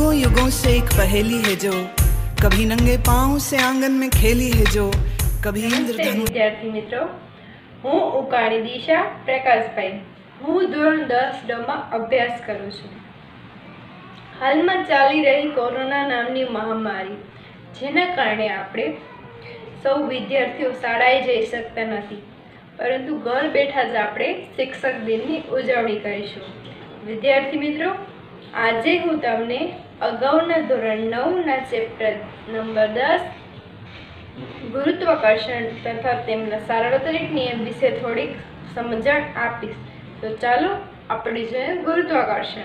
युगों युगों से एक पहेली है जो कभी नंगे पांव से आंगन में खेली है जो कभी इंद्रधनुष। विद्यार्थी मित्रों, हूँ उकाणी दिशा प्रकाशभाई। हूँ ધોરણ 10 માં અભ્યાસ કરું છું। હાલમાં ચાલી રહી કોરોના નામની મહામારી, જેના કારણે આપણે સૌ વિદ્યાર્થીઓ શાળાએ જઈ શકતા નથી, પરંતુ ઘર બેઠા જ આપણે શિક્ષક દિનની ઉજવણી કરીશું। વિદ્યાર્થી મિત્રો, આજે હું તમને અગાઉના ધોરણ 9ના ચેપ્ટર નંબર 10 ગુરુત્વાકર્ષણ તથા તેમના સાર્વત્રિક નિયમ વિશે થોડીક સમજણ આપીશ। તો ચાલો આપણે જોઈએ ગુરુત્વાકર્ષણ।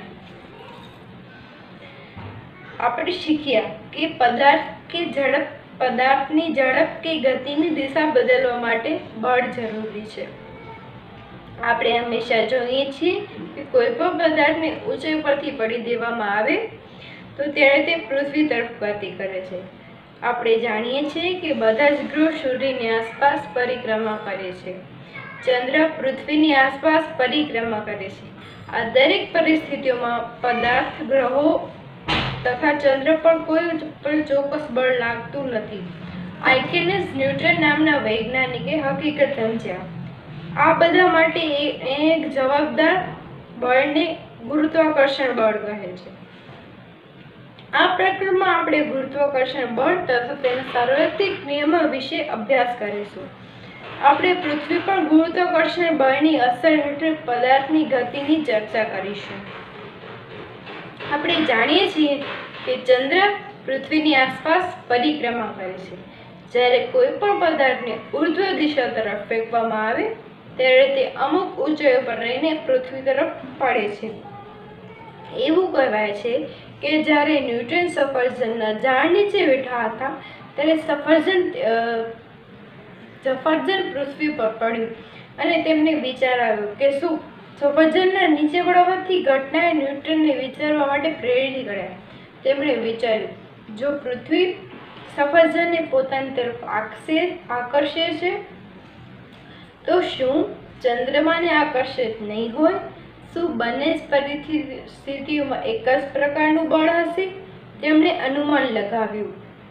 આપણે શીખ્યા કે પદાર્થની ઝડપ કે ગતિની દિશા બદલવા માટે બળ જરૂરી છે। આપણે હંમેશા જોઈએ છીએ કે કોઈ પણ પદાર્થને ઊંચાઈ પરથી પડી દેવામાં આવે તો ત્યારે તે પૃથ્વી તરફ ગતિ કરે છે। આપણે જાણીએ છીએ કે બધા જ ગ્રહો સૂર્યની આસપાસ પરિક્રમા કરે છે, ચંદ્ર પૃથ્વીની આસપાસ પરિક્રમા કરે છે। આ દરેક પરિસ્થિતિઓમાં પદાર્થ, ગ્રહો તથા ચંદ્ર પર કોઈ પણ ચોક્કસ બળ લાગતું નથી। આર્કિમીડિસ ન્યૂટન નામના વૈજ્ઞાનિકે હકીકત સમજ્યા। આ બધા માટે એક જવાબદાર બળને ગુરુત્વાકર્ષણ બળ કહે છે। આ પ્રકરણમાં આપણે ગુરુત્વાકર્ષણ બળ તથા તેના સાર્વત્રિક નિયમો વિશે અભ્યાસ કરીશું। આપણે પૃથ્વી પર ગુરુત્વાકર્ષણ બળની અસર હેઠળ પદાર્થની ગતિની ચર્ચા કરીશું। આપણે જાણીએ છીએ કે ચંદ્ર પૃથ્વીની આસપાસ પરિક્રમા કરે છે। જ્યારે કોઈ પણ પદાર્થને ઉર્ધ્વ દિશા તરફ ફેંકવામાં આવે ત્યારે તે અમુક ઊંચાઈ પર રહીને પૃથ્વી તરફ પડે છે। એવું કહેવાય છે કે જ્યારે ન્યૂટન સફરજનના ઝાડ નીચે બેઠા હતા ત્યારે સફરજન પૃથ્વી પર પડ્યું અને તેમને વિચાર આવ્યો કે શું સફરજનના નીચે પડવાથી ઘટનાએ ન્યૂટનને વિચારવા માટે પ્રેરિત કર્યા। તેમણે વિચાર્યું, જો પૃથ્વી સફરજનને પોતાની તરફ આકર્ષે છે તો શું ચંદ્રમાને આકર્ષિત નહીં હોય? શું બંને જ પરિસ્થિતિઓમાં એક જ પ્રકારનું બળ હશે? તેમણે અનુમાન લગાવ્યું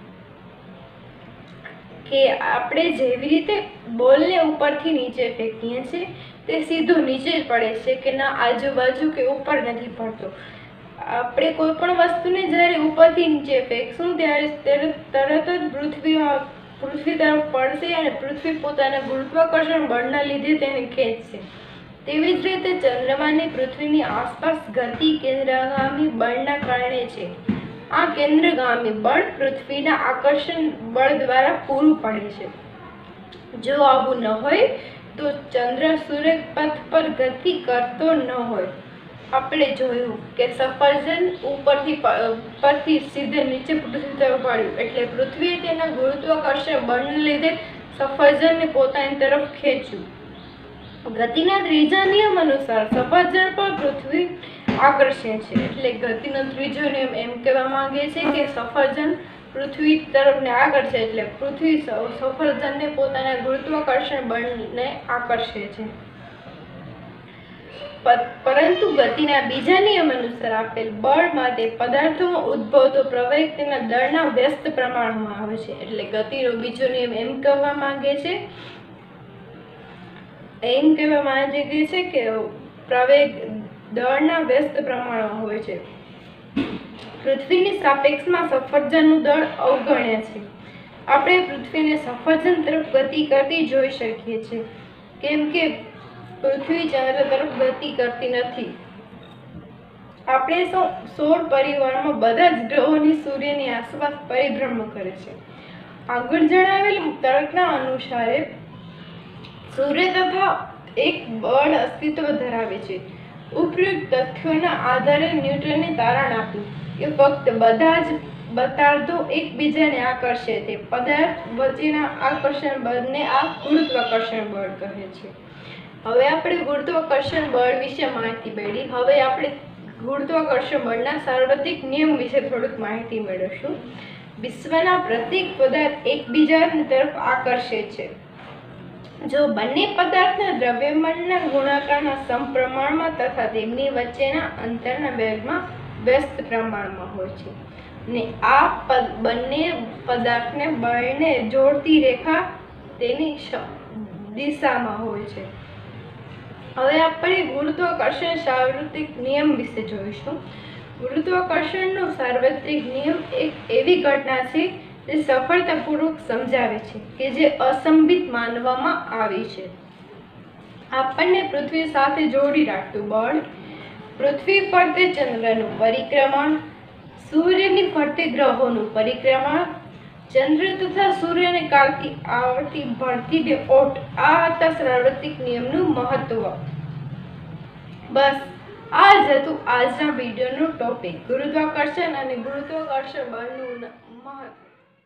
કે આપણે જેવી રીતે બોલને ઉપરથી નીચે ફેંકીએ છીએ તે સીધો નીચે જ પડે છે કે ના આજુબાજુ કે ઉપર નથી પડતો। આપણે કોઈ પણ વસ્તુને જ્યારે ઉપરથી નીચે ફેંકશું ત્યારે તરત જ પૃથ્વી તરફ પડશે અને પૃથ્વી પોતાના ગુરુત્વાકર્ષણ બળના લીધે તેને ખેંચશે। તેવી જ રીતે ચંદ્રમાની પૃથ્વીની આસપાસ ગતિ કેન્દ્રગામી બળના કારણે છે। આ કેન્દ્રગામી બળ પૃથ્વીના આકર્ષણ બળ દ્વારા પૂરું પડે છે। જો આવું ન હોય તો ચંદ્ર સૂર્યપથ પર ગતિ કરતો ન હોય। આપણે જોયું કે સફરજન પરથી સીધે નીચે પૃથ્વી તરફ પડ્યું એટલે પૃથ્વીએ તેના ગુરુત્વાકર્ષણ બળને લીધે સફરજનને પોતાની તરફ ખેંચ્યું। ગતિના ત્રીજા નિયમ અનુસાર સફરજન પર પૃથ્વી આકર્ષે છે એટલે ગતિનો ત્રીજો નિયમ એમ કહેવા માંગે છે કે સફરજન પૃથ્વી તરફને આકર્ષે એટલે પૃથ્વી સફરજનને પોતાના ગુરુત્વાકર્ષણ બળને આકર્ષે છે। પરંતુ ગતિના બીજા નિયમ અનુસાર આપેલ બળ માટે પદાર્થોમાં ઉદ્ભવતો પ્રવેગ તેના દળના વ્યસ્ત પ્રમાણમાં આવે છે એટલે ગતિનો બીજો નિયમ એમ કહેવા માંગે છે કે પ્રવેગ દળના વ્યસ્ત પ્રમાણમાં હોય છે। પૃથ્વીની સાપેક્ષમાં સફરજનનું દળ અવગણ્ય છે। આપણે પૃથ્વીને સફરજન તરફ ગતિ કરતી જોઈ શકીએ છીએ, કેમ કે પૃથ્વી ચંદ્ર તરફ ગતિ કરતી નથી। આપણે સૌર પરિવારમાં બધા જ ગ્રહોની સૂર્યની આસપાસ પરિભ્રમણ કરે છે। આગળ જણાવેલ તર્કના અનુસારે સૂર્ય તથા એક બળ અસ્તિત્વ ધરાવે છે। ઉપયુક્ત તથ્યોના આધારે ન્યૂટને તારણ આપ્યું કે ફક્ત બધા જ પદાર્થો એકબીજાને આકર્ષે તે પદાર્થ વચ્ચેના આકર્ષણ બળને આ ગુરુત્વાકર્ષણ બળ કહે છે। હવે આપણે ગુરુત્વાકર્ષણ બળ વિશે માહિતી મેળવી। હવે આપણે ગુરુત્વાકર્ષણ બળના સાર્વત્રિક નિયમ વિશે થોડીક માહિતી મેળવીશું। વિશ્વના પ્રત્યેક પદાર્થ એકબીજાની તરફ આકર્ષે છે। જો બંને પદાર્થના દ્રવ્યમાનના ગુણાકારના સમપ્રમાણમાં તથા તેમની વચ્ચેના અંતરના વેગમાં વ્યસ્ત પ્રમાણમાં હોય છે ને આ બંને પદાર્થને બળને જોડતી રેખા તેની દિશામાં હોય છે. હવે આપણે ગુરુત્વાકર્ષણ સાર્વત્રિક નિયમ વિશે જોઈશું. ગુરુત્વાકર્ષણનો સાર્વત્રિક નિયમ એક એવી ઘટના છે જે સફળતાપૂર્વક સમજાવે છે કે જે અસંભિત માનવામાં આવી છે. આપણને પૃથ્વી સાથે જોડી રાખતું બળ, પૃથ્વી ફરતે ચંદ્રનું પરિક્રમણ, સૂર્યની ફરતે ગ્રહોનું પરિક્રમણ, ચંદ્ર તથા સૂર્યને કાપતી આવતી ભરતીને ઓટ, આ હતા સાર્વત્રિક નિયમનું મહત્વ. બસ આ જ હતું આજના વિડીયોનો ટોપિક, ગુરુત્વાકર્ષણ અને ગુરુત્વાકર્ષણ બળનું મહત્વ.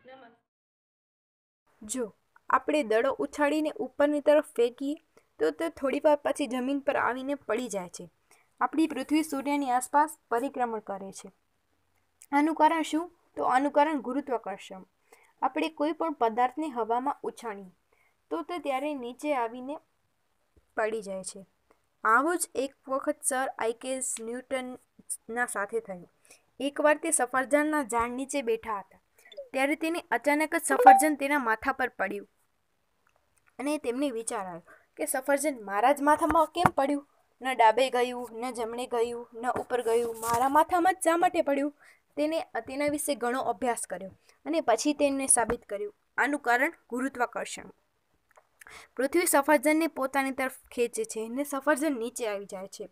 જો આપણે દડો ઉછાળીને ઉપરની તરફ ફેંકીએ તો તે થોડી વાર પછી જમીન પર આવીને પડી જાય છે. આપણી પૃથ્વી સૂર્યની આસપાસ પરિક્રમણ કરે છે. આનું કારણ શું? તો આનું કારણ ગુરુત્વાકર્ષણ. આપણે કોઈ પણ પદાર્થને હવામાં ઉછાળીએ તો તે ત્યારે નીચે આવીને પડી જાય છે. આવું જ એક વખત સર આઇઝેક ન્યૂટનના સાથે થયું. એકવાર તે સફરજનના ઝાડ નીચે બેઠા હતા ત્યારે તેને અચાનક જ સફરજન તેના માથા પર પડ્યું અને તેમને વિચાર આવ્યો કે સફરજન મારા જ માથામાં કેમ પડ્યું? ન ડાબે ગયું, ન જમણે ગયું, ન ઉપર ગયું, મારા માથામાં જ શા માટે પડ્યું? તેને તેના વિશે ઘણો અભ્યાસ કર્યો અને પછી તેને સાબિત કર્યું. આનું કારણ ગુરુત્વાકર્ષણ. પૃથ્વી સફરજનને પોતાની તરફ ખેંચે છે અને સફરજન નીચે આવી જાય છે.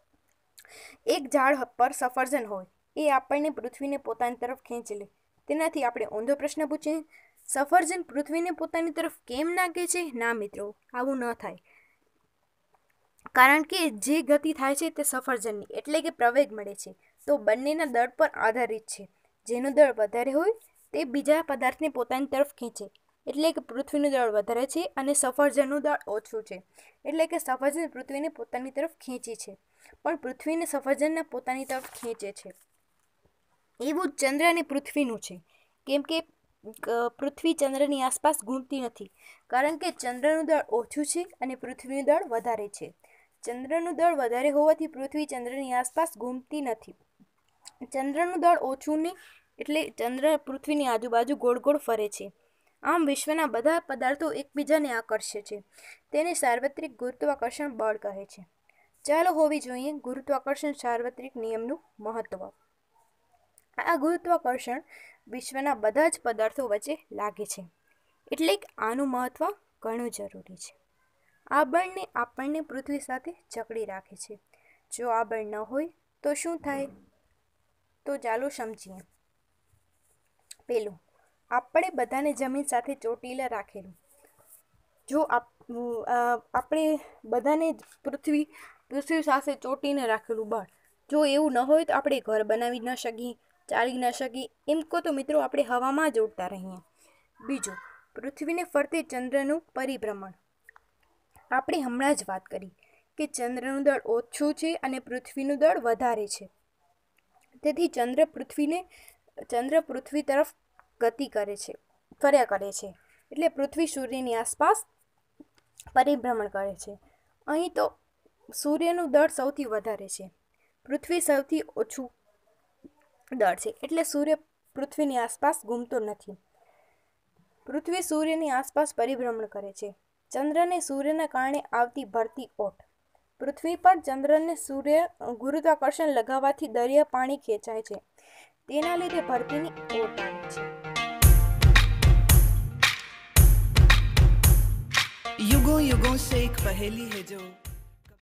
એક ઝાડ પર સફરજન હોય એ આપણને પૃથ્વીને પોતાની તરફ ખેંચી લે. તેનાથી આપણે ઊંધો પ્રશ્ન પૂછીએ, સફરજન પૃથ્વીને પોતાની તરફ કેમ નાખે છે? ના મિત્રો, આવું ન થાય. કારણ કે જે ગતિ થાય છે તે સફરજનની એટલે કે પ્રવેગ મળે છે તો બંનેના દળ પર આધારિત છે. જેનું દળ વધારે હોય તે બીજા પદાર્થને પોતાની તરફ ખેંચે એટલે કે પૃથ્વીનું દળ વધારે છે અને સફરજનનું દળ ઓછું છે એટલે કે સફરજન પૃથ્વીને પોતાની તરફ ખેંચે છે પણ પૃથ્વીને સફરજનને પોતાની તરફ ખેંચે છે. એવું જ ચંદ્ર અને પૃથ્વીનું છે. કેમ કે પૃથ્વી ચંદ્રની આસપાસ ઘૂમતી નથી કારણ કે ચંદ્રનું દળ ઓછું છે અને પૃથ્વીનું દળ વધારે છે. ચંદ્રનું દળ વધારે હોવાથી પૃથ્વી ચંદ્રની આસપાસ ઘૂમતી નથી. ચંદ્રનું દળ ઓછું ને એટલે ચંદ્ર પૃથ્વીની આજુબાજુ ગોળ ગોળ ફરે છે. આમ વિશ્વના બધા પદાર્થો એકબીજાને આકર્ષે છે. તેને સાર્વત્રિક ગુરુત્વાકર્ષણ બળ કહે છે. ચાલો હોવી જોઈએ ગુરુત્વાકર્ષણ સાર્વત્રિક નિયમનું મહત્વ. આ ગુરુત્વાકર્ષણ વિશ્વના બધા જ પદાર્થો વચ્ચે લાગે છે એટલે કે આનું મહત્વ ઘણું જરૂરી છે. આ બળને આપણને પૃથ્વી સાથે જકડી રાખે છે. જો આ બળ ન હોય તો શું થાય? તો ચાલો સમજીએ. પહેલું, આપણે બધાને જમીન સાથે ચોટીલા રાખેલું. જો આપણે બધાને પૃથ્વી સાથે ચોટીને રાખેલું બળ, જો એવું ન હોય તો આપણે ઘર બનાવી ન શકીએ, ચાલી ન શકીએ. એમ કહો તો મિત્રો આપણે હવામાં જ ઉડતા રહીએ. બીજું, પૃથ્વીને ફરતે ચંદ્રનું પરિભ્રમણ. આપણે હમણાં જ વાત કરી કે ચંદ્રનું દળ ઓછું છે અને પૃથ્વીનું દળ વધારે છે. તેથી ચંદ્ર પૃથ્વી તરફ ગતિ કરે છે, ફર્યા કરે છે એટલે પૃથ્વી સૂર્યની આસપાસ પરિભ્રમણ કરે છે. અહીં તો સૂર્યનું દળ સૌથી વધારે છે, પૃથ્વી સૌથી ઓછું દળ છે એટલે સૂર્ય પૃથ્વીની આસપાસ ઘૂમતો નથી. પૃથ્વી સૂર્યની આસપાસ પરિભ્રમણ કરે છે. ચંદ્રને સૂર્યના કારણે આવતી ભરતી ઓટ. પૃથ્વી પર ચંદ્રને સૂર્ય ગુરુત્વાકર્ષણ લગાવવાથી દરિયા પાણી ખેંચાય છે. તેના લીધે ભરતીની ઓટ આવે છે. युगों युगों से एक पहेली है जो